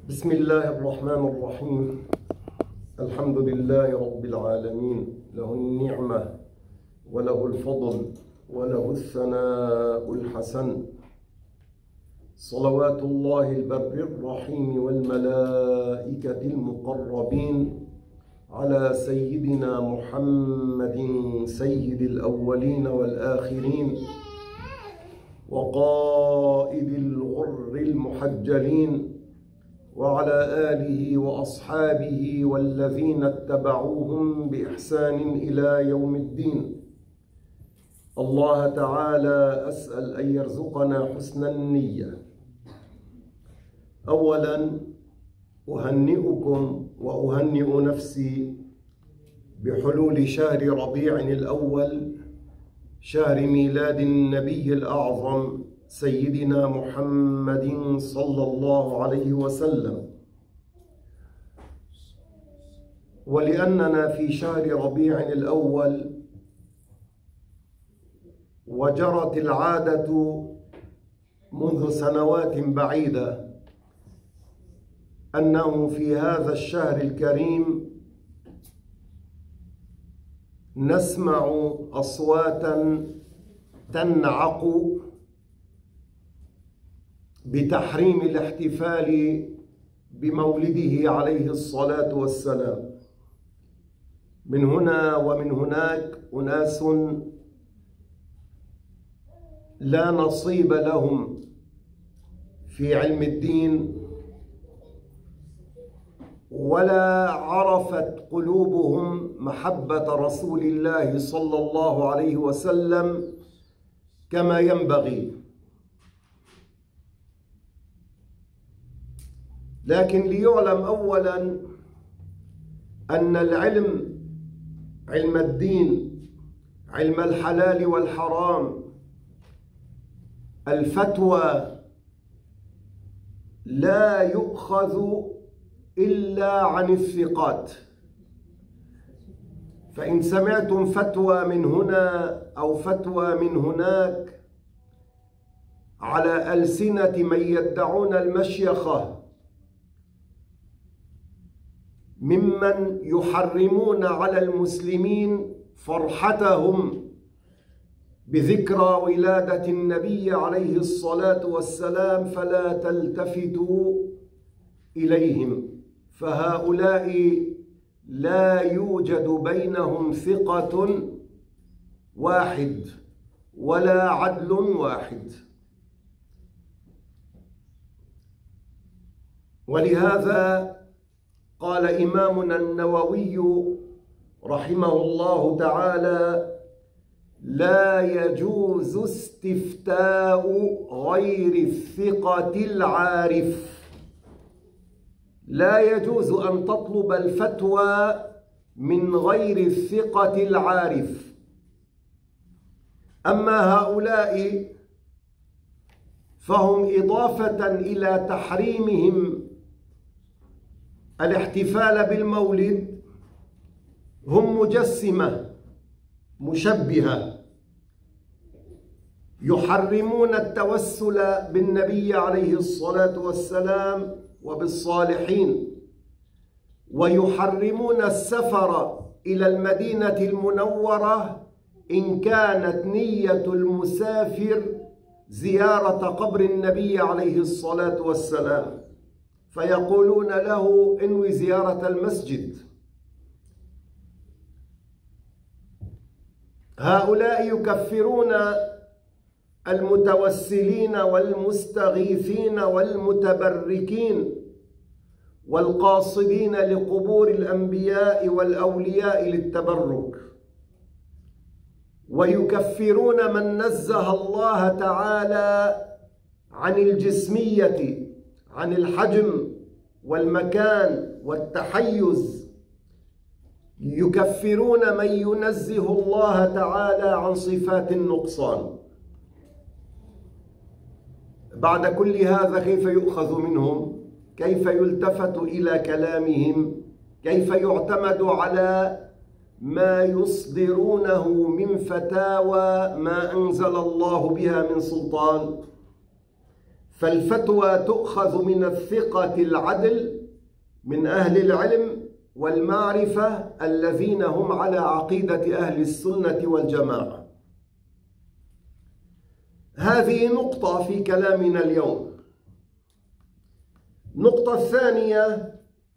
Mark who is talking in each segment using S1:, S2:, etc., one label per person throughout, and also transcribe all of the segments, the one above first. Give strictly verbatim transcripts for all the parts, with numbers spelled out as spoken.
S1: بسم الله الرحمن الرحيم. الحمد لله رب العالمين، له النعمة وله الفضل وله الثناء الحسن. صلوات الله البر الرحيم والملائكة المقربين على سيدنا محمد سيد الأولين والآخرين وقائد الغر المحجلين، وعلى آله وأصحابه والذين اتبعوهم بإحسان إلى يوم الدين. الله تعالى أسأل أن يرزقنا حسن النية. أولا أهنئكم وأهنئ نفسي بحلول شهر ربيع الأول، شهر ميلاد النبي الأعظم سيدنا محمد صلى الله عليه وسلم. ولأننا في شهر ربيع الأول، وجرت العادة منذ سنوات بعيدة أنه في هذا الشهر الكريم نسمع أصواتا تنعق بتحريم الاحتفال بمولده عليه الصلاة والسلام. من هنا ومن هناك أناس لا نصيب لهم في علم الدين، ولا عرفت قلوبهم محبة رسول الله صلى الله عليه وسلم كما ينبغي. لكن ليعلم أولا أن العلم، علم الدين، علم الحلال والحرام، الفتوى، لا يؤخذ إلا عن الثقات. فإن سمعتم فتوى من هنا أو فتوى من هناك على ألسنة من يدعون المشيخة ممن يحرمون على المسلمين فرحتهم بذكرى ولادة النبي عليه الصلاة والسلام، فلا تلتفتوا إليهم، فهؤلاء لا يوجد بينهم ثقة واحد ولا عدل واحد. ولهذا قال إمامنا النووي رحمه الله تعالى: لا يجوز استفتاء غير الثقة العارف. لا يجوز أن تطلب الفتوى من غير الثقة العارف. أما هؤلاء فهم إضافة إلى تحريمهم الاحتفال بالمولد هم مجسمة مشبهة، يحرمون التوسل بالنبي عليه الصلاة والسلام وبالصالحين، ويحرمون السفر إلى المدينة المنورة إن كانت نية المسافر زيارة قبر النبي عليه الصلاة والسلام، فيقولون له: انوي زيارة المسجد. هؤلاء يكفرون المتوسلين والمستغيثين والمتبركين والقاصدين لقبور الأنبياء والأولياء للتبرك، ويكفرون من نزه الله تعالى عن الجسمية، عن الحجم والمكان والتحيز. يكفرون من ينزه الله تعالى عن صفات النقصان. بعد كل هذا كيف يؤخذ منهم؟ كيف يلتفت إلى كلامهم؟ كيف يعتمد على ما يصدرونه من فتاوى ما أنزل الله بها من سلطان؟ فالفتوى تؤخذ من الثقة العدل من أهل العلم والمعرفة الذين هم على عقيدة أهل السنة والجماعة. هذه نقطة في كلامنا اليوم. النقطة الثانية: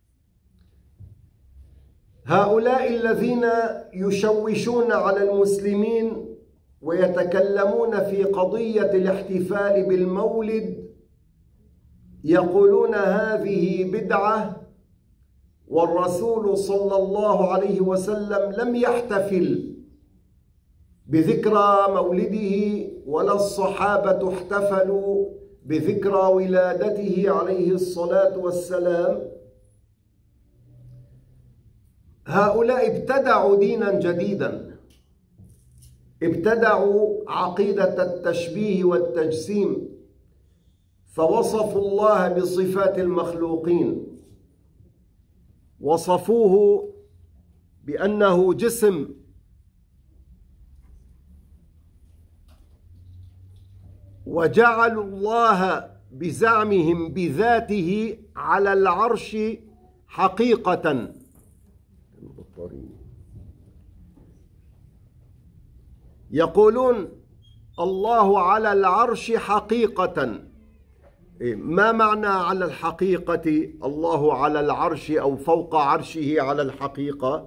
S1: هؤلاء الذين يشوشون على المسلمين ويتكلمون في قضية الاحتفال بالمولد يقولون هذه بدعة، والرسول صلى الله عليه وسلم لم يحتفل بذكرى مولده ولا الصحابة احتفلوا بذكرى ولادته عليه الصلاة والسلام. هؤلاء ابتدعوا دينا جديدا، ابتدعوا عقيدة التشبيه والتجسيم، فوصفوا الله بصفات المخلوقين، وصفوه بأنه جسم، وجعلوا الله بزعمهم بذاته على العرش حقيقة. يقولون الله على العرش حقيقة. ما معنى على الحقيقة؟ الله على العرش أو فوق عرشه على الحقيقة،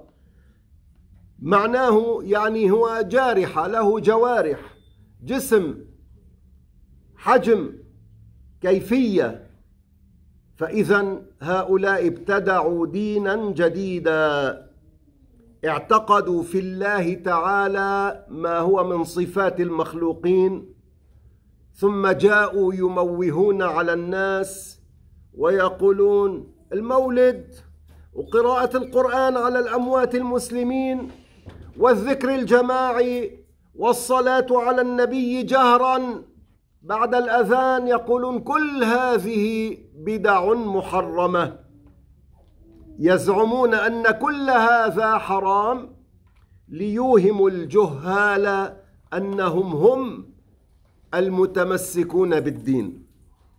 S1: معناه يعني هو جارحة، له جوارح، جسم، حجم، كيفية. فإذا هؤلاء ابتدعوا دينا جديدا، اعتقدوا في الله تعالى ما هو من صفات المخلوقين، ثم جاءوا يموهون على الناس ويقولون المولد وقراءة القرآن على الأموات المسلمين والذكر الجماعي والصلاة على النبي جهرا بعد الأذان، يقولون كل هذه بدع محرمة. يزعمون أن كل هذا حرام ليوهموا الجهال أنهم هم المتمسكون بالدين.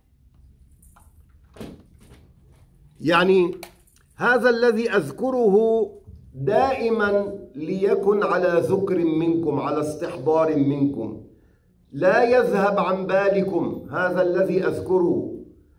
S1: يعني هذا الذي أذكره دائما ليكن على ذكر منكم، على استحضار منكم، لا يذهب عن بالكم هذا الذي أذكره.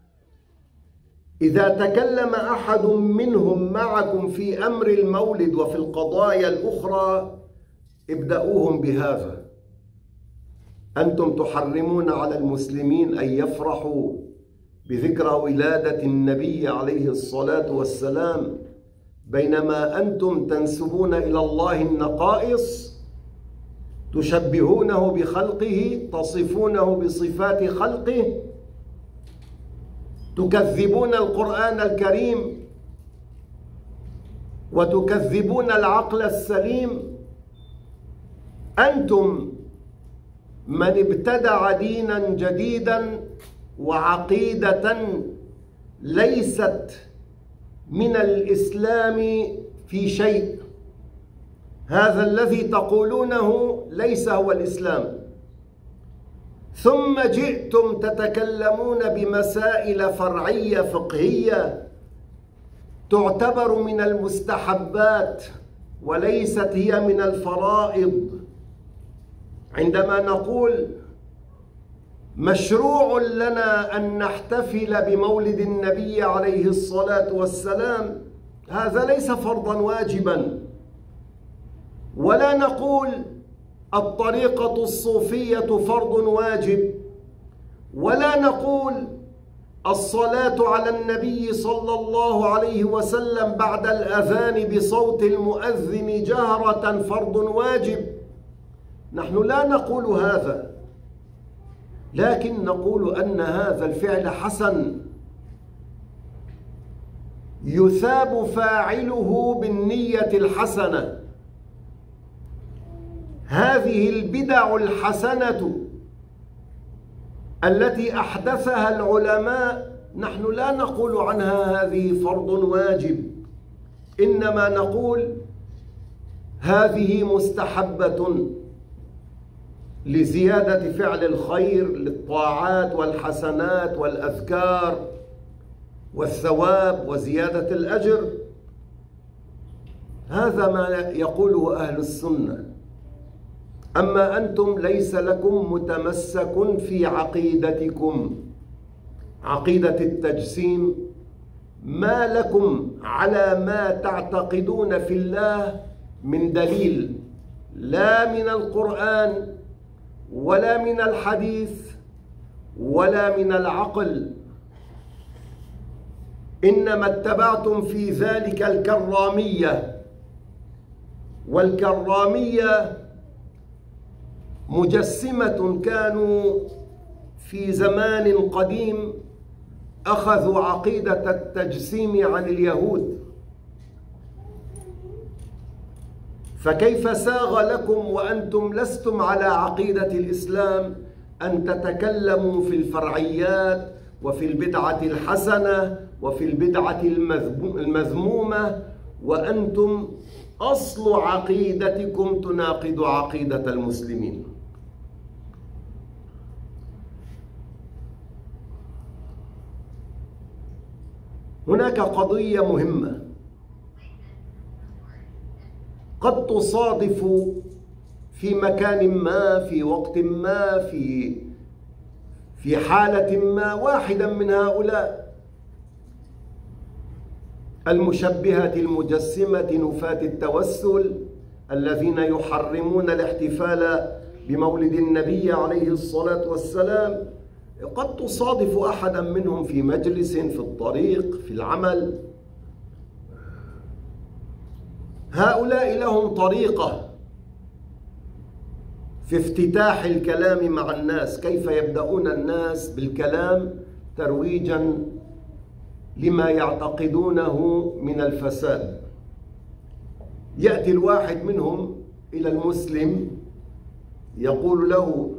S1: إذا تكلم أحد منهم معكم في أمر المولد وفي القضايا الأخرى ابدأوهم بهذا: أنتم تحرمون على المسلمين أن يفرحوا بذكرى ولادة النبي عليه الصلاة والسلام، بينما أنتم تنسبون إلى الله النقائص، تشبهونه بخلقه، تصفونه بصفات خلقه، تكذبون القرآن الكريم وتكذبون العقل السليم. أنتم من ابتدع دينا جديدا وعقيدة ليست من الإسلام في شيء. هذا الذي تقولونه ليس هو الإسلام، ثم جئتم تتكلمون بمسائل فرعية فقهية تعتبر من المستحبات وليست هي من الفرائض. عندما نقول مشروع لنا أن نحتفل بمولد النبي عليه الصلاة والسلام، هذا ليس فرضا واجبا. ولا نقول الطريقة الصوفية فرض واجب، ولا نقول الصلاة على النبي صلى الله عليه وسلم بعد الأذان بصوت المؤذن جهرة فرض واجب. نحن لا نقول هذا، لكن نقول أن هذا الفعل حسن يثاب فاعله بالنية الحسنة. هذه البدع الحسنة التي أحدثها العلماء نحن لا نقول عنها هذه فرض واجب، إنما نقول هذه مستحبة. لزيادة فعل الخير، للطاعات والحسنات والأذكار والثواب وزيادة الأجر. هذا ما يقوله أهل السنة. أما أنتم ليس لكم متمسك في عقيدتكم، عقيدة التجسيم، ما لكم على ما تعتقدون في الله من دليل، لا من القرآن ولا من الحديث ولا من العقل، إنما اتبعتم في ذلك الكرامية. والكرامية مجسمة كانوا في زمان قديم أخذوا عقيدة التجسيم عن اليهود، فكيف ساغ لكم وأنتم لستم على عقيدة الإسلام أن تتكلموا في الفرعيات وفي البدعة الحسنة وفي البدعة المذمومة، وأنتم أصل عقيدتكم تناقض عقيدة المسلمين. هناك قضية مهمة قد تصادف في مكان ما، في وقت ما، في في حالة ما، واحدا من هؤلاء المشبهة المجسمة نفاة التوسل الذين يحرمون الاحتفال بمولد النبي عليه الصلاة والسلام. قد تصادف أحدا منهم في مجلس، في الطريق، في العمل. هؤلاء لهم طريقة في افتتاح الكلام مع الناس، كيف يبدأون الناس بالكلام ترويجا لما يعتقدونه من الفساد. يأتي الواحد منهم إلى المسلم يقول له: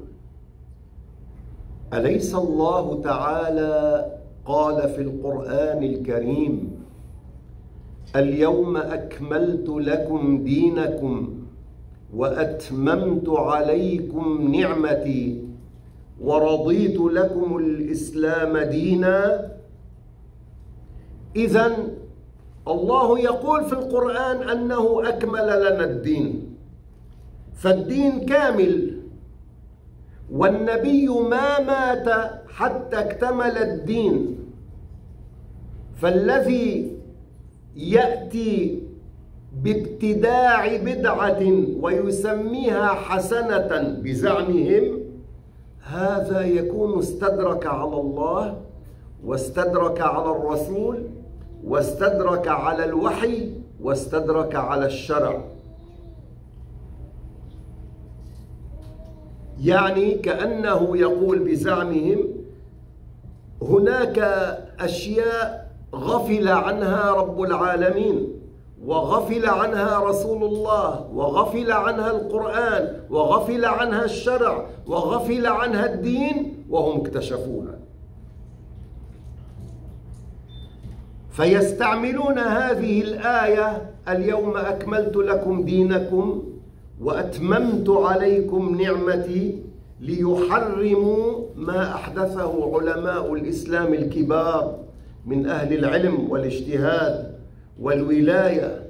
S1: أليس الله تعالى قال في القرآن الكريم: اليوم أكملت لكم دينكم وأتممت عليكم نعمتي ورضيت لكم الإسلام دينا؟ إذن الله يقول في القرآن أنه أكمل لنا الدين، فالدين كامل، والنبي ما مات حتى اكتمل الدين. فالذي يأتي بابتداع بدعة ويسميها حسنة بزعمهم، هذا يكون استدرك على الله واستدرك على الرسول واستدرك على الوحي واستدرك على الشرع. يعني كأنه يقول بزعمهم: هناك أشياء غفل عنها رب العالمين، وغفل عنها رسول الله، وغفل عنها القرآن، وغفل عنها الشرع، وغفل عنها الدين، وهم اكتشفوها. فيستعملون هذه الآية: اليوم أكملت لكم دينكم وأتممت عليكم نعمتي، ليحرموا ما أحدثه علماء الإسلام الكبار من أهل العلم والاجتهاد والولاية.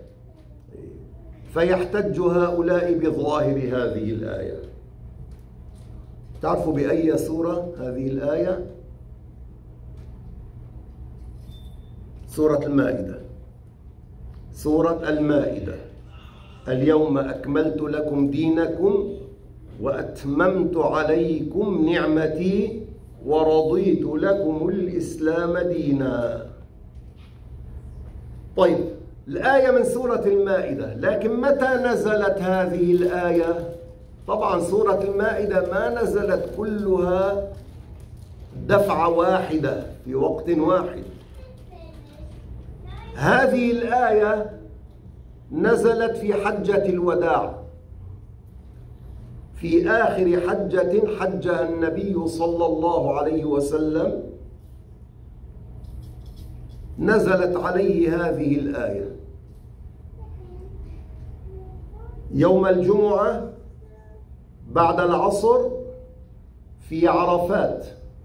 S1: فيحتج هؤلاء بظاهر هذه الآية. تعرفوا بأي سورة هذه الآية؟ سورة المائدة. سورة المائدة: اليوم أكملت لكم دينكم وأتممت عليكم نعمتي ورضيت لكم الإسلام دينا. طيب، الآية من سورة المائدة، لكن متى نزلت هذه الآية؟ طبعا سورة المائدة ما نزلت كلها دفعة واحدة في وقت واحد. هذه الآية نزلت في حجة الوداع، في آخر حجة حجها النبي صلى الله عليه وسلم، نزلت عليه هذه الآية يوم الجمعة بعد العصر في عرفات،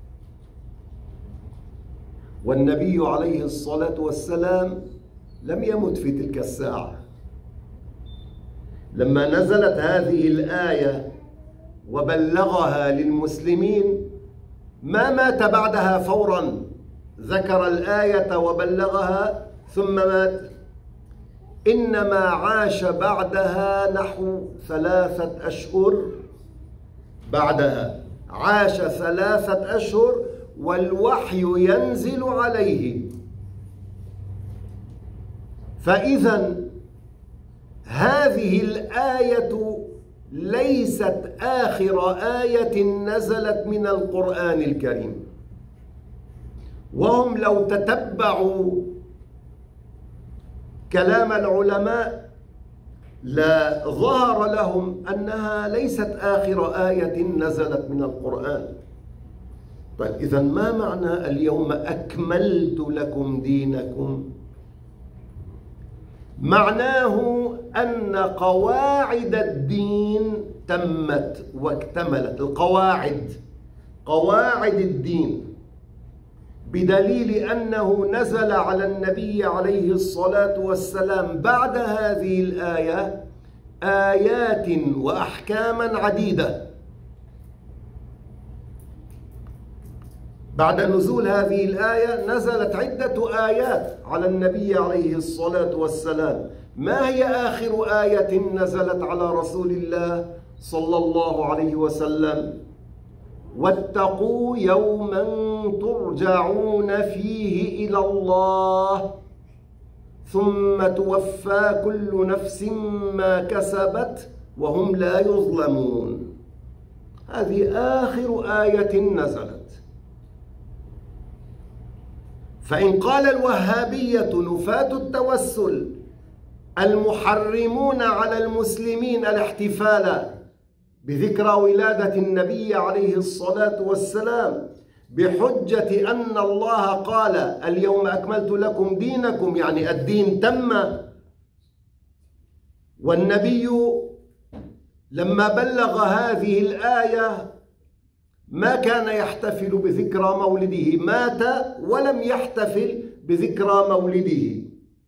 S1: والنبي عليه الصلاة والسلام لم يمت في تلك الساعة. لما نزلت هذه الآية وبلغها للمسلمين ما مات بعدها فورا، ذكر الآية وبلغها ثم مات، إنما عاش بعدها نحو ثلاثة أشهر. بعدها عاش ثلاثة أشهر والوحي ينزل عليه. فإذا هذه الآية ليست آخر آية نزلت من القرآن الكريم، وهم لو تتبعوا كلام العلماء لظهر لهم أنها ليست آخر آية نزلت من القرآن. طيب إذا ما معنى اليوم أكملت لكم دينكم؟ معناه أن قواعد الدين تمت واكتملت، القواعد قواعد الدين، بدليل أنه نزل على النبي عليه الصلاة والسلام بعد هذه الآية آيات وأحكاما عديدة. بعد نزول هذه الآية نزلت عدة آيات على النبي عليه الصلاة والسلام. ما هي آخر آية نزلت على رسول الله صلى الله عليه وسلم؟ واتقوا يوما ترجعون فيه إلى الله ثم توفى كل نفس ما كسبت وهم لا يظلمون. هذه آخر آية نزلت. فإن قال الوهابية نفاة التوسل المحرمون على المسلمين الاحتفال بذكرى ولادة النبي عليه الصلاة والسلام بحجة أن الله قال اليوم أكملت لكم دينكم، يعني الدين تم، والنبي لما بلغ هذه الآية ما كان يحتفل بذكرى مولده، مات ولم يحتفل بذكرى مولده.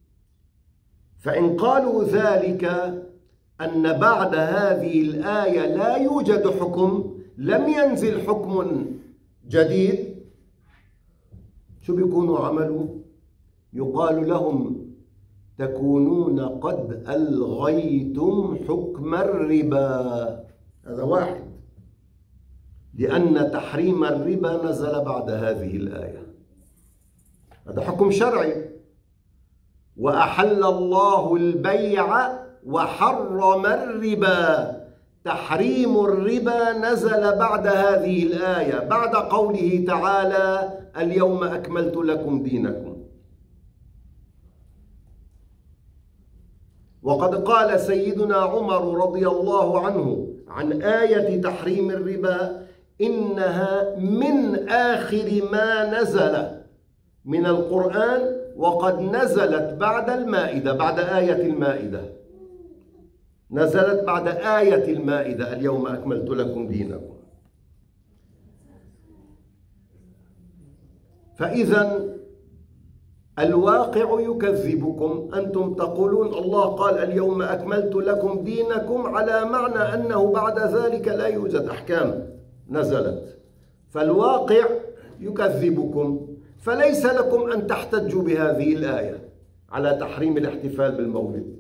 S1: فإن قالوا ذلك أن بعد هذه الآية لا يوجد حكم، لم ينزل حكم جديد، شو بيكونوا عملوا؟ يقال لهم تكونون قد ألغيتم حكم الربا. هذا واحد، لأن تحريم الربا نزل بعد هذه الآية، هذا حكم شرعي. وأحل الله البيع وحرم الربا، تحريم الربا نزل بعد هذه الآية، بعد قوله تعالى اليوم أكملت لكم دينكم. وقد قال سيدنا عمر رضي الله عنه عن آية تحريم الربا إنها من آخر ما نزل من القرآن، وقد نزلت بعد المائدة، بعد آية المائدة، نزلت بعد آية المائدة اليوم أكملت لكم دينكم. فإذا الواقع يكذبكم، أنتم تقولون الله قال اليوم أكملت لكم دينكم على معنى أنه بعد ذلك لا يوجد أحكام نزلت، فالواقع يكذبكم، فليس لكم أن تحتجوا بهذه الآية على تحريم الاحتفال بالمولد.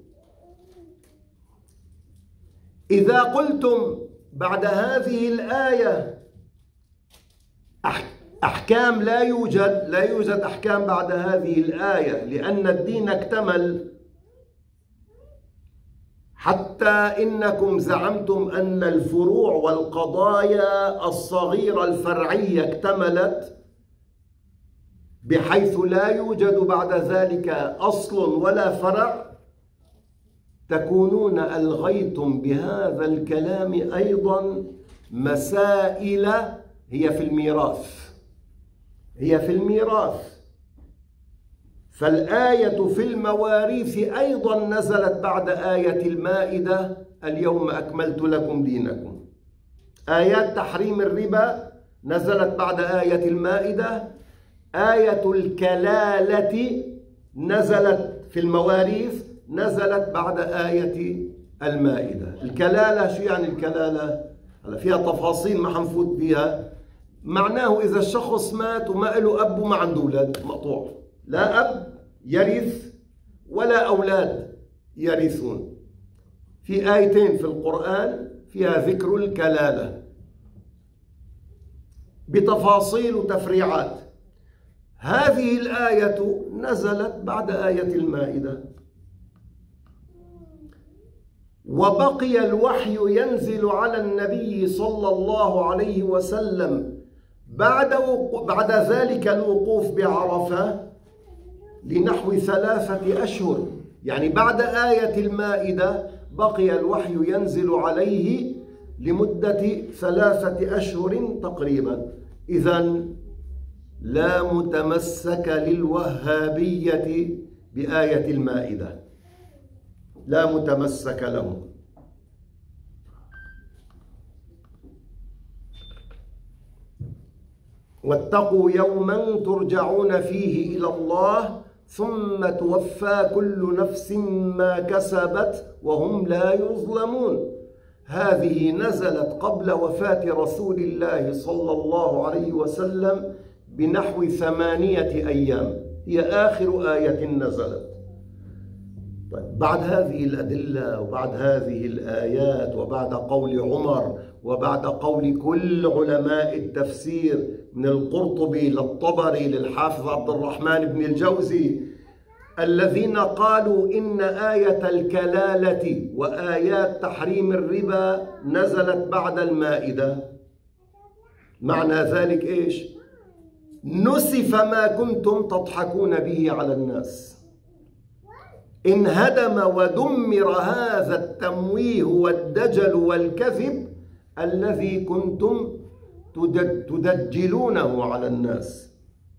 S1: إذا قلتم بعد هذه الآية أحكام لا يوجد، لا يوجد أحكام بعد هذه الآية لأن الدين اكتمل، حتى إنكم زعمتم أن الفروع والقضايا الصغيرة الفرعية اكتملت بحيث لا يوجد بعد ذلك أصل ولا فرع، تكونون ألغيتم بهذا الكلام أيضا مسائل هي في الميراث، هي في الميراث. فالآية في المواريث أيضا نزلت بعد آية المائدة اليوم أكملت لكم دينكم. آيات تحريم الربا نزلت بعد آية المائدة. آية الكلالة نزلت في المواريث، نزلت بعد آية المائدة. الكلالة شو يعني الكلالة؟ هلا فيها تفاصيل ما حنفوت فيها. معناه إذا الشخص مات وما له أب وما عنده أولاد، مقطوع، لا أب يرث ولا أولاد يرثون. في آيتين في القرآن فيها ذكر الكلالة بتفاصيل وتفريعات. هذه الآية نزلت بعد آية المائدة. وبقي الوحي ينزل على النبي صلى الله عليه وسلم بعد بعد ذلك الوقوف بعرفة لنحو ثلاثة أشهر. يعني بعد آية المائدة بقي الوحي ينزل عليه لمدة ثلاثة أشهر تقريبا. إذن لا متمسك للوهابية بآية المائدة، لا متمسك له. واتقوا يوما ترجعون فيه إلى الله ثم توفى كل نفس ما كسبت وهم لا يظلمون. هذه نزلت قبل وفاة رسول الله صلى الله عليه وسلم بنحو ثمانية أيام، هي آخر آية نزلت. طيب بعد هذه الأدلة وبعد هذه الآيات وبعد قول عمر وبعد قول كل علماء التفسير من القرطبي للطبري للحافظ عبد الرحمن بن الجوزي الذين قالوا إن آية الكلالة وآيات تحريم الربا نزلت بعد المائدة، معنى ذلك إيش؟ نسف ما كنتم تضحكون به على الناس، انهدم ودمر هذا التمويه والدجل والكذب الذي كنتم تدجلونه على الناس،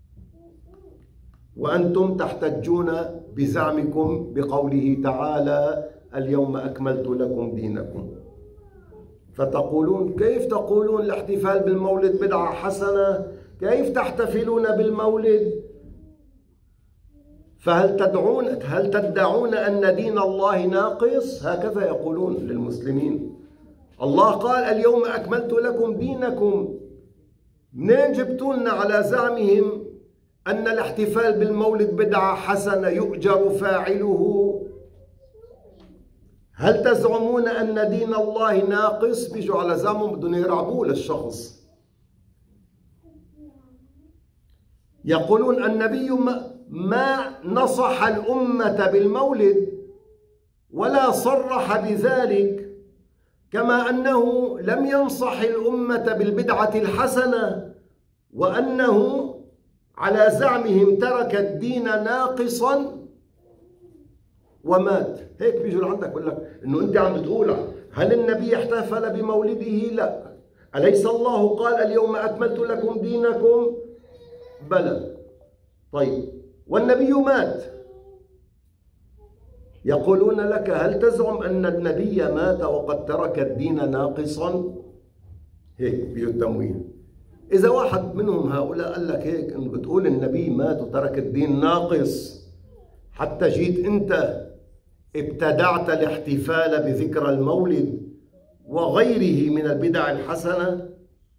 S1: وأنتم تحتجون بزعمكم بقوله تعالى اليوم أكملت لكم دينكم. فتقولون كيف تقولون الاحتفال بالمولد بدعة حسنة؟ كيف تحتفلون بالمولد؟ فهل تدعون هل تدعون أن دين الله ناقص؟ هكذا يقولون للمسلمين. الله قال اليوم أكملت لكم دينكم. منين جبتوا لنا على زعمهم أن الاحتفال بالمولد بدعة حسنة يؤجر فاعله؟ هل تزعمون أن دين الله ناقص؟ بيجوا على زعمهم بدهم يرعبوه للشخص. يقولون النبي ما نصح الأمة بالمولد ولا صرح بذلك، كما أنه لم ينصح الأمة بالبدعة الحسنة، وأنه على زعمهم ترك الدين ناقصا ومات. هيك بيجوا لعندك بقول لك انه انت عم بتقول هل النبي احتفل بمولده؟ لا. أليس الله قال اليوم أكملت لكم دينكم؟ بلى. طيب والنبي مات. يقولون لك هل تزعم أن النبي مات وقد ترك الدين ناقصا؟ هيك بيجوا التمويه. إذا واحد منهم هؤلاء قال لك هيك إنه بتقول النبي مات وترك الدين ناقص، حتى جيت أنت ابتدعت الاحتفال بذكرى المولد وغيره من البدع الحسنة.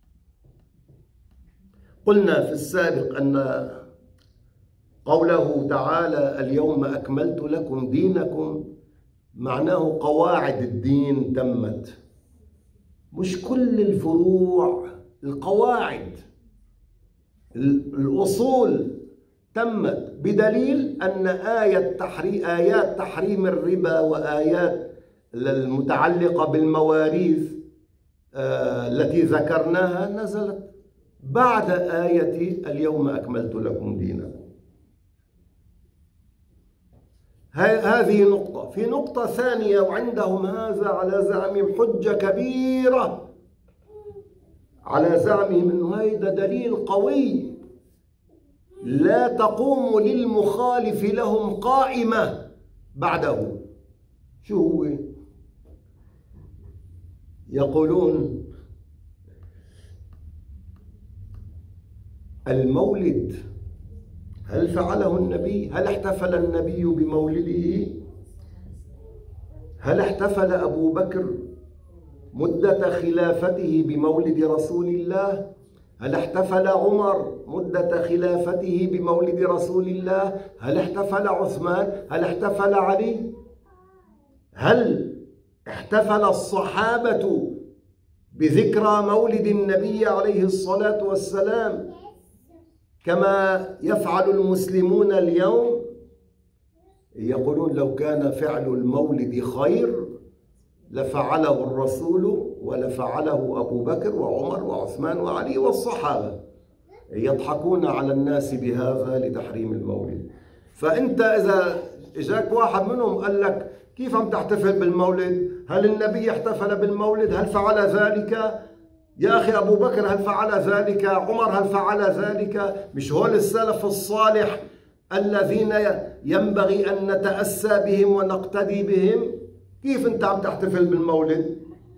S1: قلنا في السابق أن قوله تعالى اليوم أكملت لكم دينكم معناه قواعد الدين تمت، مش كل الفروع، القواعد الأصول تمت، بدليل أن آية تحريم آيات تحريم الربا وآيات المتعلقة بالمواريث آه التي ذكرناها نزلت بعد آية اليوم أكملت لكم دينكم. هذه نقطة. في نقطة ثانية، وعندهم هذا على زعمهم حجة كبيرة، على زعمهم أنه هذا دليل قوي لا تقوم للمخالف لهم قائمة بعده. شو هو؟ يقولون المولد هل فعله النبي؟ هل احتفل النبي بمولده؟ هل احتفل أبو بكر مدة خلافته بمولد رسول الله؟ هل احتفل عمر مدة خلافته بمولد رسول الله؟ هل احتفل عثمان؟ هل احتفل علي؟ هل احتفل الصحابة بذكرى مولد النبي عليه الصلاة والسلام كما يفعل المسلمون اليوم؟ يقولون لو كان فعل المولد خير لفعله الرسول ولفعله أبو بكر وعمر وعثمان وعلي والصحابة. يضحكون على الناس بهذا لتحريم المولد. فأنت إذا إجاك واحد منهم قال لك كيف عم تحتفل بالمولد؟ هل النبي احتفل بالمولد؟ هل فعل ذلك؟ يا أخي أبو بكر هل فعل ذلك؟ عمر هل فعل ذلك؟ مش هول السلف الصالح الذين ينبغي أن نتأسى بهم ونقتدي بهم؟ كيف أنت عم تحتفل بالمولد؟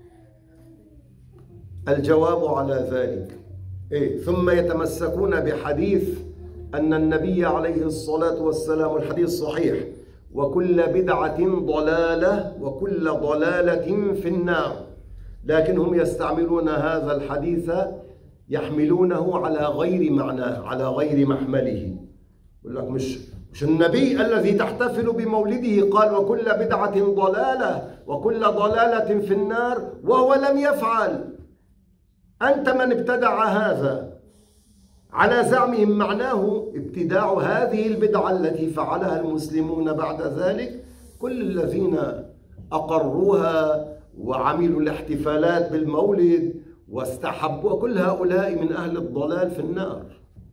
S1: الجواب على ذلك إيه؟ ثم يتمسكون بحديث أن النبي عليه الصلاة والسلام، الحديث صحيح، وكل بدعة ضلالة وكل ضلالة في النار، لكنهم يستعملون هذا الحديث يحملونه على غير معناه، على غير محمله. يقول لك مش مش النبي الذي تحتفل بمولده قال وكل بدعة ضلالة وكل ضلالة في النار وهو لم يفعل؟ أنت من ابتدع هذا على زعمهم، معناه ابتداع هذه البدعة التي فعلها المسلمون بعد ذلك. كل الذين أقروها وعملوا الاحتفالات بالمولد واستحبوا، كل هؤلاء من أهل الضلال في النار.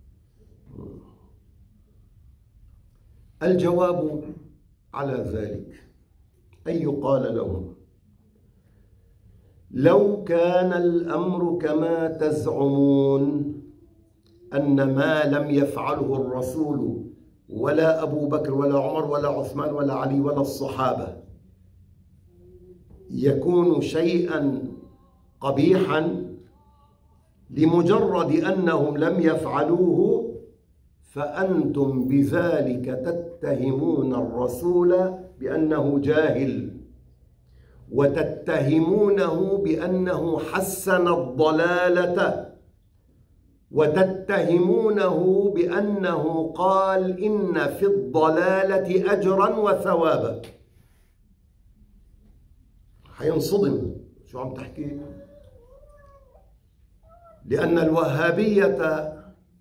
S1: الجواب على ذلك أن يقال لهم لو كان الأمر كما تزعمون أن ما لم يفعله الرسول ولا أبو بكر ولا عمر ولا عثمان ولا علي ولا الصحابة يكون شيئا قبيحا لمجرد أنهم لم يفعلوه، فأنتم بذلك تتهمون الرسول بأنه جاهل، وتتهمونه بأنه حسن الضلالة، وتتهمونه بأنه قال إن في الضلالة أجرا وثوابا. حينصدم شو عم تحكي؟ لأن الوهابية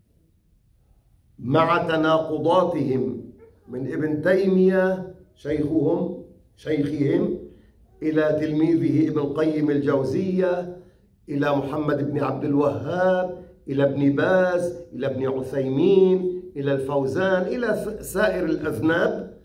S1: مع تناقضاتهم من ابن تيمية شيخهم شيخهم إلى تلميذه ابن القيم الجوزية، إلى محمد بن عبد الوهاب، إلى ابن باز، إلى ابن عثيمين، إلى الفوزان، إلى سائر الأذناب،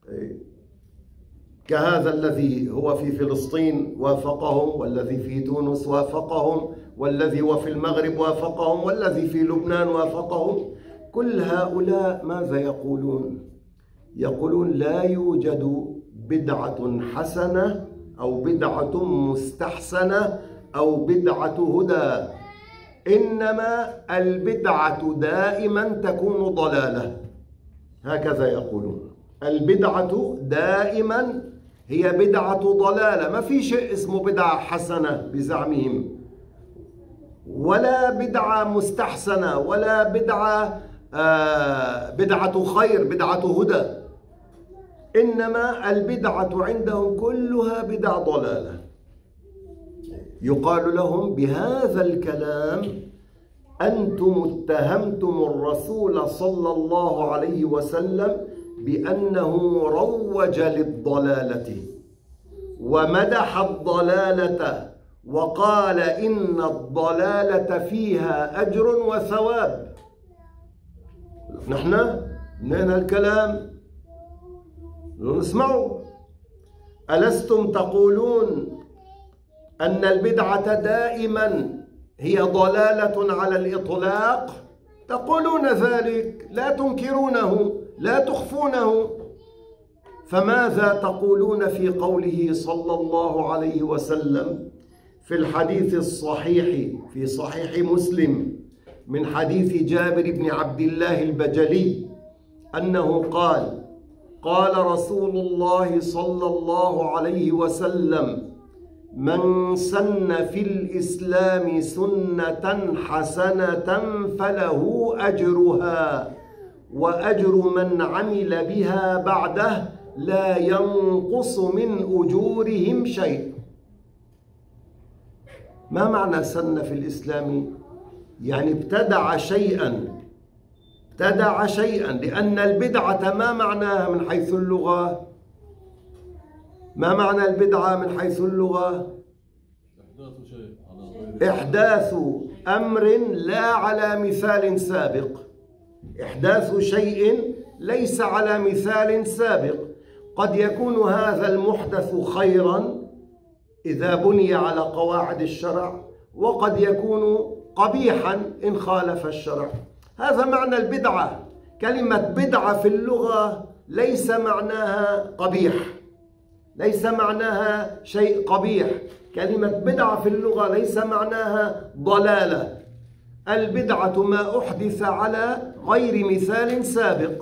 S1: كهذا الذي هو في فلسطين وافقهم، والذي في تونس وافقهم، والذي هو في المغرب وافقهم، والذي في لبنان وافقهم. كل هؤلاء ماذا يقولون؟ يقولون لا يوجد بدعة حسنة أو بدعة مستحسنة أو بدعة هدى، إنما البدعة دائما تكون ضلالة. هكذا يقولون، البدعة دائما هي بدعة ضلالة، ما في شيء اسمه بدعة حسنة بزعمهم، ولا بدعة مستحسنة، ولا بدعة آه بدعة خير، بدعة هدى، إنما البدعة عندهم كلها بدع ضلالة. يقال لهم بهذا الكلام أنتم اتهمتم الرسول صلى الله عليه وسلم بأنه روج للضلالة ومدح الضلالة وقال إن الضلالة فيها أجر وثواب. نحن من الكلام نسمعه. ألستم تقولون أن البدعة دائما هي ضلالة على الإطلاق؟ تقولون ذلك، لا تنكرونه، لا تخفونه. فماذا تقولون في قوله صلى الله عليه وسلم في الحديث الصحيح في صحيح مسلم: من حديث جابر بن عبد الله البجلي أنه قال: قال رسول الله صلى الله عليه وسلم: من سن في الإسلام سنة حسنة فله أجرها وأجر من عمل بها بعده لا ينقص من أجورهم شيء. ما معنى سن في الإسلام؟ يعني ابتدع شيئا ابتدع شيئا لأن البدعة ما معناها من حيث اللغة؟ ما معنى البدعة من حيث اللغة؟ إحداث أمر لا على مثال سابق، إحداث شيء ليس على مثال سابق. قد يكون هذا المحدث خيرا إذا بني على قواعد الشرع، وقد يكون قبيحا إن خالف الشرع. هذا معنى البدعة. كلمة بدعة في اللغة ليس معناها قبيح، ليس معناها شيء قبيح. كلمة بدعة في اللغة ليس معناها ضلالة. البدعة ما أحدث على غير مثال سابق.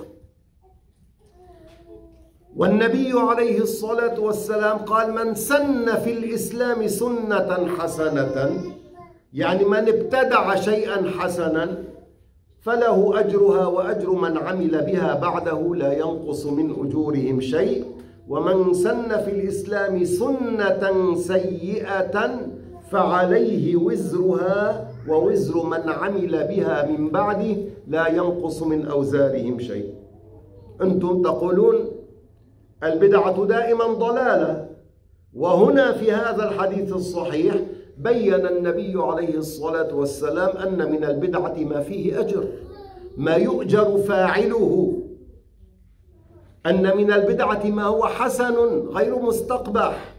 S1: والنبي عليه الصلاة والسلام قال: من سن في الإسلام سنة حسنة، يعني من ابتدع شيئا حسنا فله أجرها وأجر من عمل بها بعده لا ينقص من أجورهم شيء. ومن سن في الإسلام سنة سيئة فعليه وزرها ووزر من عمل بها من بعده لا ينقص من أوزارهم شيء. أنتم تقولون البدعة دائما ضلالة، وهنا في هذا الحديث الصحيح بين النبي عليه الصلاة والسلام أن من البدعة ما فيه أجر، ما يؤجر فاعله، أن من البدعة ما هو حسن غير مستقبح.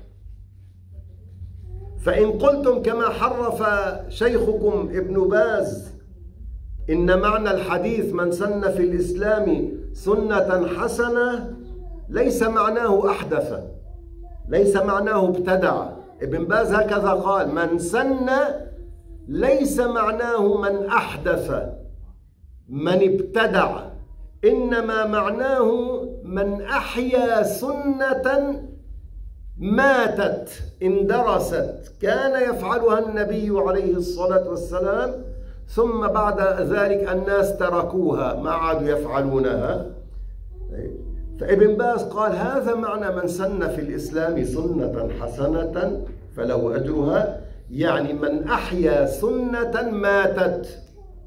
S1: فإن قلتم كما حرف شيخكم ابن باز إن معنى الحديث من سن في الإسلام سنة حسنة ليس معناه أحدث، ليس معناه ابتدع. ابن باز هكذا قال: من سن ليس معناه من أحدث، من ابتدع، إنما معناه من أحيا سنة ماتت اندرست كان يفعلها النبي عليه الصلاة والسلام، ثم بعد ذلك الناس تركوها ما عادوا يفعلونها. فابن باز قال: هذا معنى من سن في الإسلام سنة حسنة فله أجرها، يعني من أحيا سنة ماتت.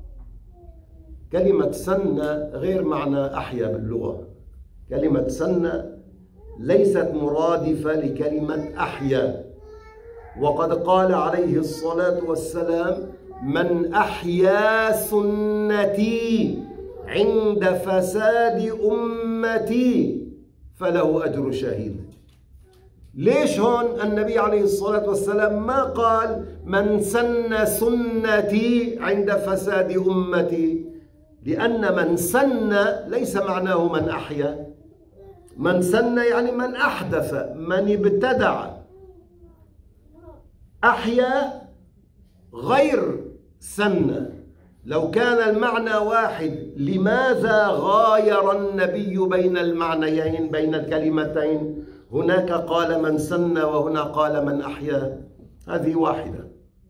S1: كلمة سن غير معنى أحيا باللغة. كلمة سن ليست مرادفة لكلمة أحيا. وقد قال عليه الصلاة والسلام: من أحيا سنتي عند فساد أمتي فله أجر شهيد. ليش هون النبي عليه الصلاة والسلام ما قال من سن سنتي عند فساد أمتي؟ لأن من سن ليس معناه من أحيا. من سن يعني من أحدث، من ابتدع. أحيا غير سن. لو كان المعنى واحد لماذا غاير النبي بين المعنيين بين الكلمتين؟ هناك قال من سن وهنا قال من أحيا، هذه واحدة.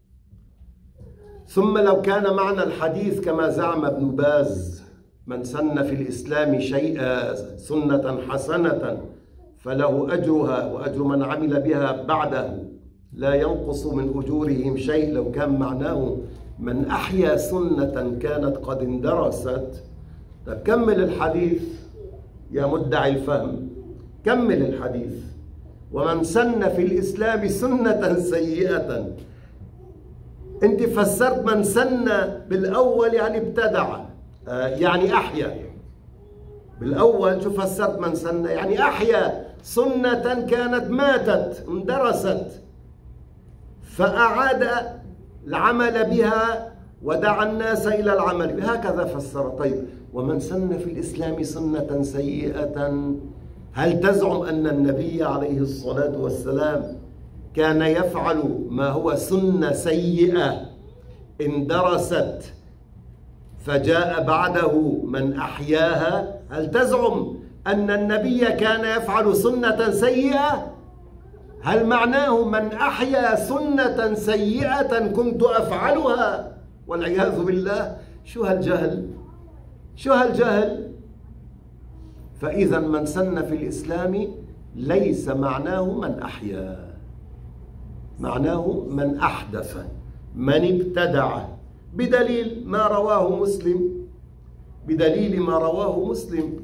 S1: ثم لو كان معنى الحديث كما زعم ابن باز من سن في الإسلام شيئا سنة حسنة فله أجرها وأجر من عمل بها بعده لا ينقص من أجورهم شيء، لو كان معناه من أحيا سنة كانت قد اندرست. طيب كمل الحديث يا مدعي الفهم، كمل الحديث. ومن سن في الإسلام سنة سيئة، أنت فسرت من سن بالأول يعني ابتدع، آه يعني أحيا. بالأول شو فسرت من سن؟ يعني أحيا سنة كانت ماتت اندرست فأعاد العمل بها ودعا الناس إلى العمل بها، هكذا فسر. طيب ومن سن في الإسلام سنة سيئة، هل تزعم أن النبي عليه الصلاة والسلام كان يفعل ما هو سنة سيئة اندرست فجاء بعده من أحياها، هل تزعم أن النبي كان يفعل سنة سيئة؟ هل معناه من أحيا سنة سيئة كنت أفعلها؟ والعياذ بالله. شو هالجهل؟ شو هالجهل؟ فإذا من سن في الإسلام ليس معناه من أحيا، معناه من أحدث، من ابتدع، بدليل ما رواه مسلم، بدليل ما رواه مسلم: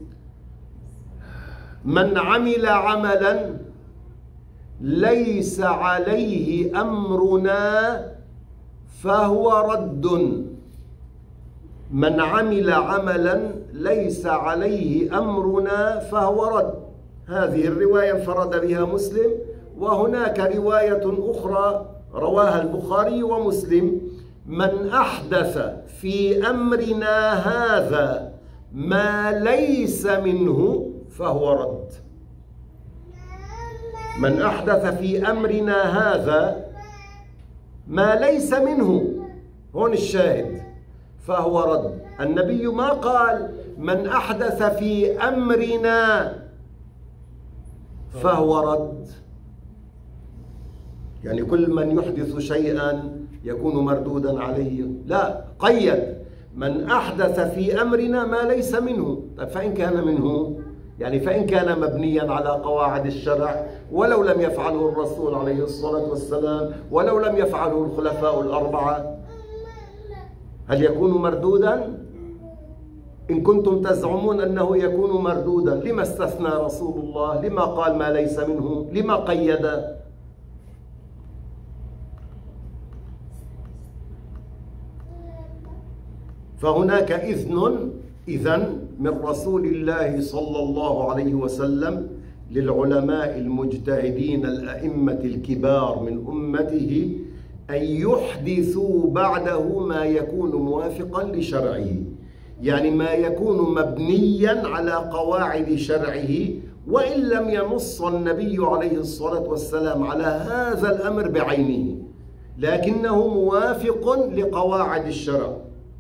S1: من عمل عملا ليس عليه أمرنا فهو رد. من عمل عملا ليس عليه أمرنا فهو رد. هذه الرواية انفرد بها مسلم، وهناك رواية أخرى رواها البخاري ومسلم: من أحدث في أمرنا هذا ما ليس منه فهو رد. من أحدث في أمرنا هذا ما ليس منه، هون الشاهد، فهو رد. النبي ما قال من أحدث في أمرنا فهو رد، يعني كل من يحدث شيئا يكون مردودا عليه، لا، قيد: من أحدث في أمرنا ما ليس منه. طيب فإن كان منه، يعني فإن كان مبنيا على قواعد الشرع ولو لم يفعله الرسول عليه الصلاة والسلام، ولو لم يفعله الخلفاء الأربعة، هل يكون مردودا؟ إن كنتم تزعمون أنه يكون مردودا، لما استثنى رسول الله؟ لما قال ما ليس منه؟ لما قيد؟ فهناك إذن إذن من رسول الله صلى الله عليه وسلم للعلماء المجتهدين الأئمة الكبار من أمته أن يحدثوا بعده ما يكون موافقا لشرعه، يعني ما يكون مبنيا على قواعد شرعه، وإن لم ينص النبي عليه الصلاة والسلام على هذا الأمر بعينه، لكنه موافق لقواعد الشرع.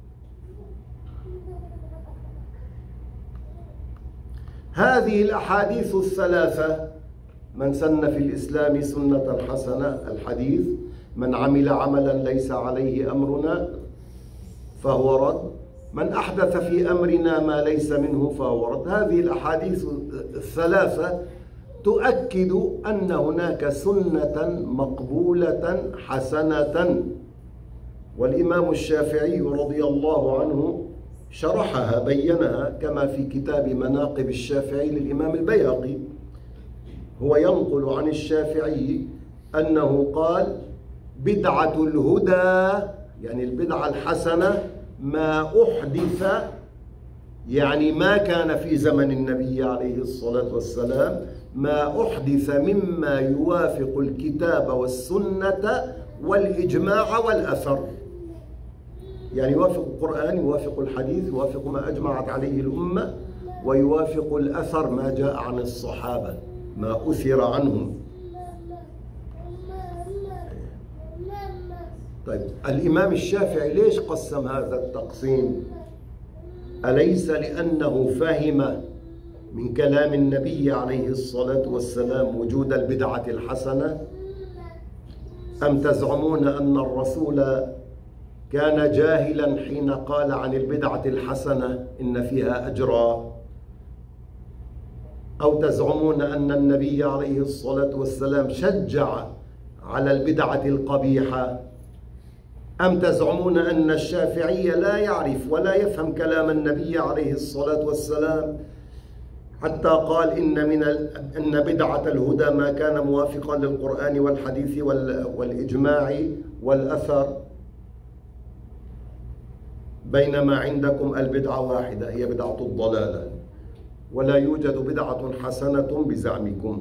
S1: هذه الأحاديث الثلاثة: من سن في الإسلام سنة حسنة، الحديث من عمل عملا ليس عليه أمرنا فهو رد، من أحدث في أمرنا ما ليس منه فهو رد. هذه الأحاديث الثلاثة تؤكد أن هناك سنة مقبولة حسنة، والإمام الشافعي رضي الله عنه شرحها، بينها، كما في كتاب مناقب الشافعي للإمام البيهقي. هو ينقل عن الشافعي أنه قال: بدعة الهدى، يعني البدعة الحسنة، ما أحدث، يعني ما كان في زمن النبي عليه الصلاة والسلام، ما أحدث مما يوافق الكتاب والسنة والإجماع والأثر، يعني يوافق القرآن، يوافق الحديث، يوافق ما أجمعت عليه الأمة، ويوافق الأثر ما جاء عن الصحابة، ما أثر عنهم. طيب الإمام الشافعي ليش قسم هذا التقسيم؟ أليس لأنه فهم من كلام النبي عليه الصلاة والسلام وجود البدعة الحسنة؟ أم تزعمون أن الرسول كان جاهلا حين قال عن البدعة الحسنة إن فيها أجرا؟ أو تزعمون أن النبي عليه الصلاة والسلام شجع على البدعة القبيحة؟ أم تزعمون أن الشافعي لا يعرف ولا يفهم كلام النبي عليه الصلاة والسلام حتى قال إن من أن بدعة الهدى ما كان موافقا للقرآن والحديث والإجماع والأثر، بينما عندكم البدعة واحدة هي بدعة الضلالة، ولا يوجد بدعة حسنة بزعمكم؟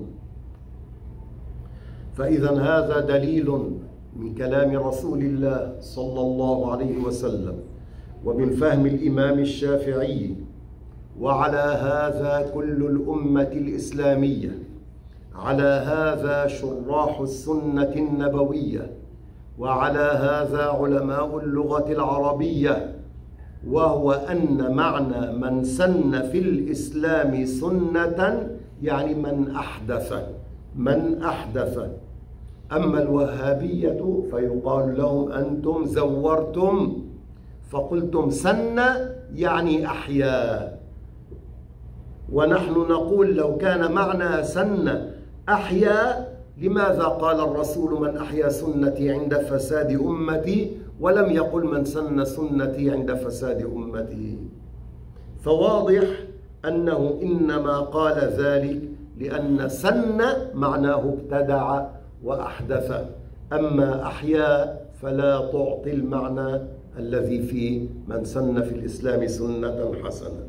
S1: فإذا هذا دليل من كلام رسول الله صلى الله عليه وسلم ومن فهم الإمام الشافعي، وعلى هذا كل الأمة الإسلامية، على هذا شراح السنة النبوية، وعلى هذا علماء اللغة العربية، وهو أن معنى من سن في الإسلام سنة يعني من أحدث من أحدث. أما الوهابية فيقال لهم أنتم زورتم فقلتم سن يعني أحيا، ونحن نقول لو كان معنى سن أحيا لماذا قال الرسول من أحيا سنتي عند فساد أمتي ولم يقل من سن سنتي عند فساد أمتي؟ فواضح أنه إنما قال ذلك لأن سن معناه ابتدع وأحدث، أما أحيا فلا تعطي المعنى الذي في من سن في الإسلام سنة حسنة،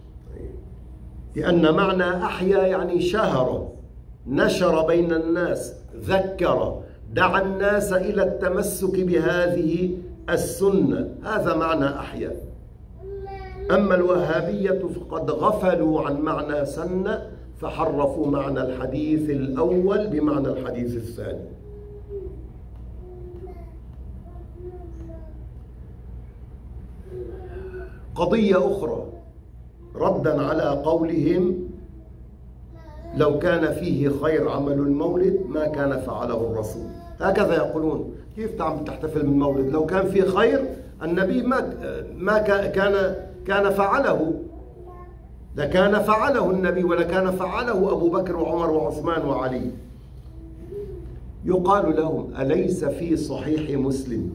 S1: لأن معنى أحيا يعني شهر، نشر بين الناس، ذكر، دعا الناس إلى التمسك بهذه السنة، هذا معنى أحيا. أما الوهابية فقد غفلوا عن معنى سن فحرفوا معنى الحديث الأول بمعنى الحديث الثاني. قضية أخرى ردا على قولهم لو كان فيه خير عمل المولد ما كان فعله الرسول، هكذا يقولون. كيف تعمل تحتفل بالمولد؟ لو كان فيه خير النبي ما ما كان كان فعله، لكان فعله النبي ولكان فعله أبو بكر وعمر وعثمان وعلي. يقال لهم أليس في صحيح مسلم؟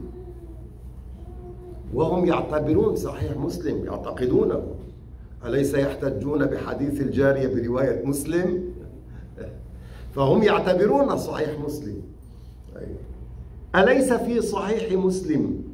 S1: وهم يعتبرون صحيح مسلم، يعتقدونه. أليس يحتجون بحديث الجارية برواية مسلم؟ فهم يعتبرون صحيح مسلم. أليس في صحيح مسلم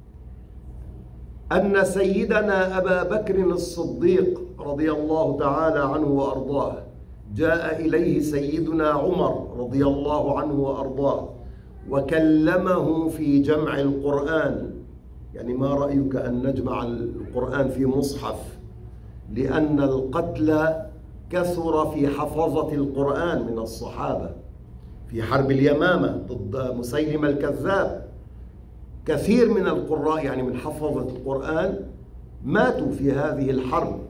S1: أن سيدنا أبا بكر الصديق رضي الله تعالى عنه وأرضاه جاء إليه سيدنا عمر رضي الله عنه وأرضاه وكلمه في جمع القرآن؟ يعني ما رأيك أن نجمع القرآن في مصحف؟ لأن القتل كثر في حفظة القرآن من الصحابة في حرب اليمامة ضد مسيلمة الكذاب، كثير من القراء يعني من حفظة القرآن ماتوا في هذه الحرب.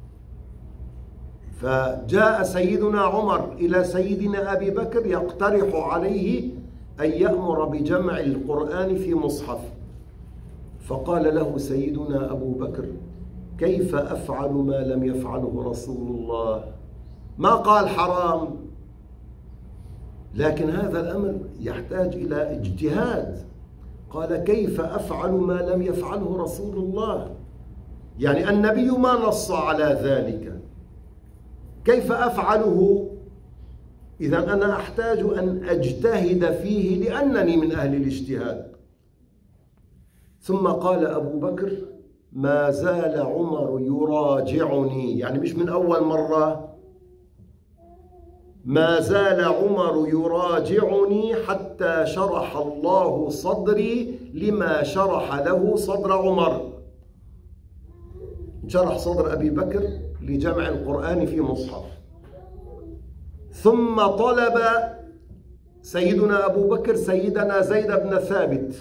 S1: فجاء سيدنا عمر إلى سيدنا أبي بكر يقترح عليه أن يأمر بجمع القرآن في مصحف، فقال له سيدنا أبو بكر كيف أفعل ما لم يفعله رسول الله؟ ما قال حرام، لكن هذا الأمر يحتاج إلى اجتهاد. قال كيف أفعل ما لم يفعله رسول الله؟ يعني النبي ما نص على ذلك، كيف أفعله؟ إذن أنا أحتاج أن أجتهد فيه لأنني من أهل الاجتهاد. ثم قال أبو بكر ما زال عمر يراجعني، يعني مش من أول مرة، ما زال عمر يراجعني حتى شرح الله صدري لما شرح له صدر عمر. شرح صدر أبي بكر لجمع القرآن في مصحف. ثم طلب سيدنا أبو بكر سيدنا زيد بن ثابت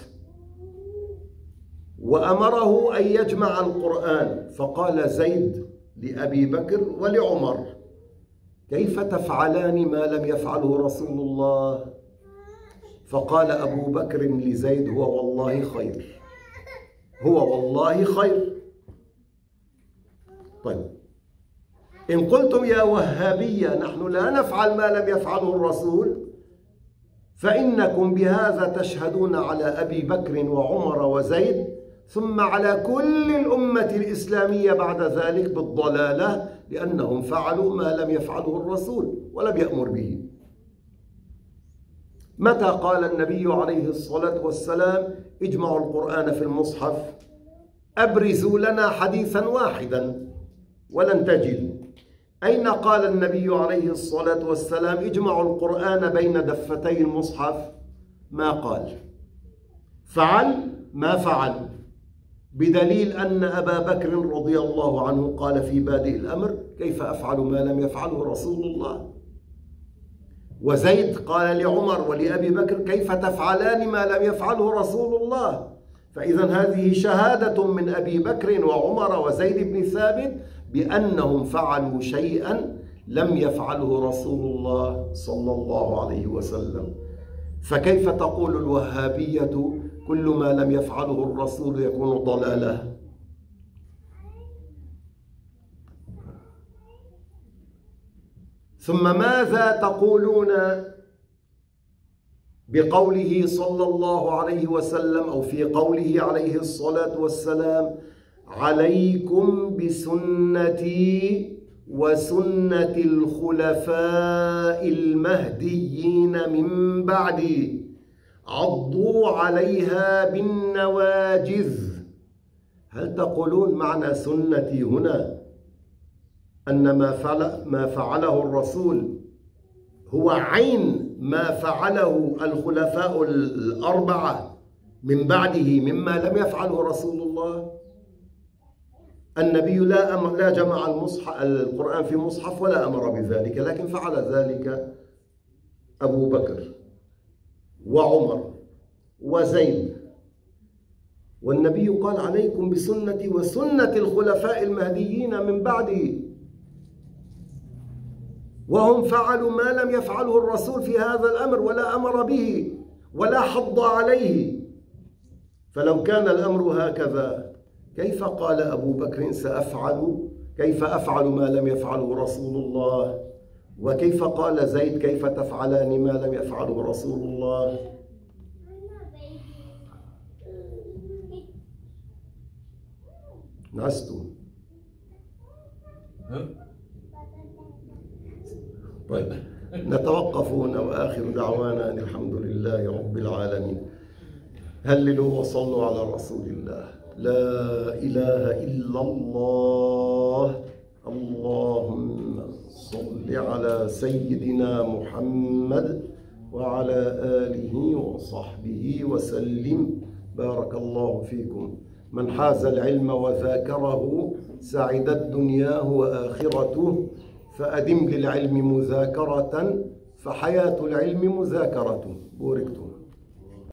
S1: وأمره أن يجمع القرآن، فقال زيد لأبي بكر ولعمر كيف تفعلان ما لم يفعله رسول الله؟ فقال أبو بكر لزيد هو والله خير، هو والله خير. طيب إن قلتم يا وهابية نحن لا نفعل ما لم يفعله الرسول، فإنكم بهذا تشهدون على أبي بكر وعمر وزيد ثم على كل الأمة الإسلامية بعد ذلك بالضلالة، لأنهم فعلوا ما لم يفعله الرسول ولم يأمر به. متى قال النبي عليه الصلاة والسلام اجمعوا القرآن في المصحف؟ أبرزوا لنا حديثا واحدا ولن تجدوا. أين قال النبي عليه الصلاة والسلام اجمعوا القرآن بين دفتي المصحف؟ ما قال. فعل؟ ما فعل، بدليل أن أبا بكر رضي الله عنه قال في بادئ الأمر كيف أفعل ما لم يفعله رسول الله؟ وزيد قال لعمر ولأبي بكر كيف تفعلان ما لم يفعله رسول الله؟ فإذا هذه شهادة من أبي بكر وعمر وزيد بن ثابت بأنهم فعلوا شيئا لم يفعله رسول الله صلى الله عليه وسلم. فكيف تقول الوهابية كل ما لم يفعله الرسول يكون ضلالة؟ ثم ماذا تقولون بقوله صلى الله عليه وسلم أو في قوله عليه الصلاة والسلام: عليكم بسنتي وسنة الخلفاء المهديين من بعدي عضوا عليها بالنواجذ. هل تقولون معنى سنتي هنا أن ما فعل ما فعله الرسول هو عين ما فعله الخلفاء الأربعة من بعده مما لم يفعله رسول الله؟ النبي لا أمر لا جمع المصحف القرآن في مصحف ولا أمر بذلك، لكن فعل ذلك أبو بكر وعمر وزيد، والنبي قال: عليكم بسنتي وسنة الخلفاء المهديين من بعدي، وهم فعلوا ما لم يفعله الرسول في هذا الأمر ولا أمر به ولا حض عليه. فلو كان الأمر هكذا كيف قال أبو بكر سأفعل كيف أفعل ما لم يفعله رسول الله؟ وكيف قال زيد كيف تفعلان ما لم يفعله رسول الله؟ نعست. طيب نتوقف هنا، وآخر دعوانا أن الحمد لله رب العالمين. هللوا وصلوا على رسول الله. لا إله إلا الله. اللهم صل على سيدنا محمد وعلى آله وصحبه وسلم. بارك الله فيكم. من حاز العلم وذاكره سعدت دنياه وآخرته، فأدم للعلم مذاكرة فحياة العلم مذاكرة. بوركتم.